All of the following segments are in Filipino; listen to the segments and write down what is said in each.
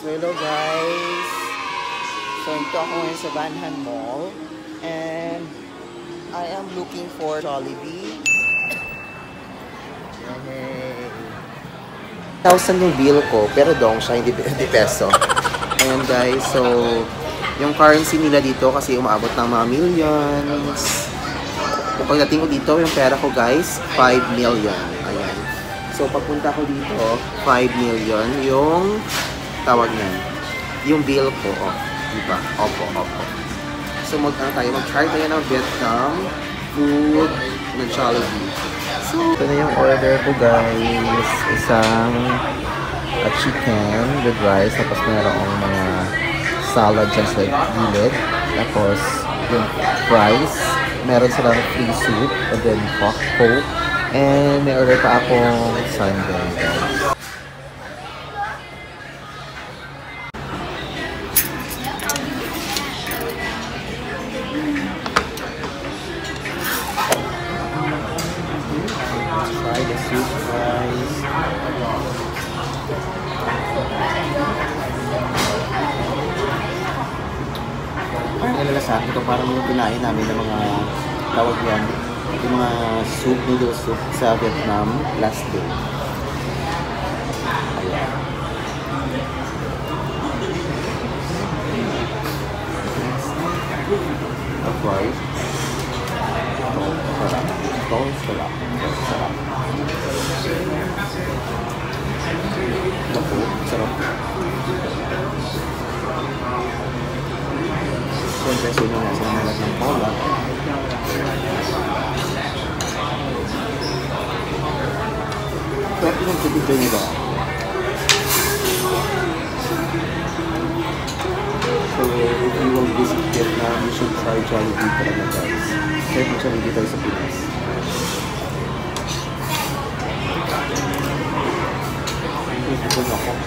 So hello guys. So ito ako ngayon sa Vanhan Mall. And I am looking for Jollibee. Hey. 1,000 yung bill ko, pero dong siya, hindi peso. Ayan guys, so yung currency nila dito kasi umaabot ng mga millions. So pagdating ko dito, yung pera ko guys, 5 million. Ayan. So pagpunta ko dito, 5 million yung tawag niyan. Yung bill ko, oh, diba? Opo. So mag-try tayo ng Vietnam food na Jollibee. So, ito na yung order ko guys. Isang chicken with rice. Tapos mayroong mga salad dyan sa gilid. Tapos yung fries. Meron silang free soup. And then Coke. And may order pa akong sundae guys. Try the soup fries. Parang nalalasahan ito, parang yung kinain namin ng mga tawag yan, yung mga soup, noodle soup sa Vietnam last day. Ayan. The fries. Sarap. Naku, sarap. Siyempre, sino na sa nalat ng cola. Sarap yung tubig dyan iba. So, if you will visit Vietnam, you should try Jollibee talaga guys. Kahit mo siya hindi tayo sa Pinas. Ito na ako.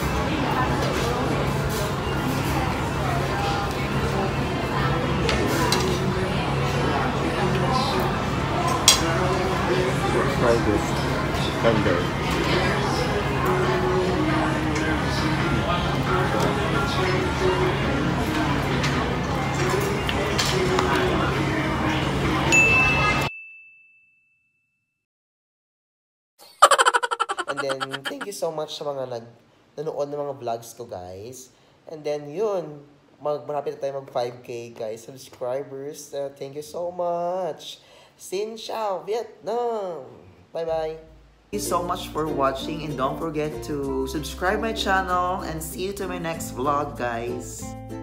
Let's try this tender. And then, thank you so much sa mga nanood ng mga vlogs ko, guys. And then, yun, marapit na tayo mag 5K, guys, subscribers. Thank you so much. Xin chào Vietnam! Bye-bye! Thank you so much for watching, and don't forget to subscribe my channel, and see you to my next vlog, guys.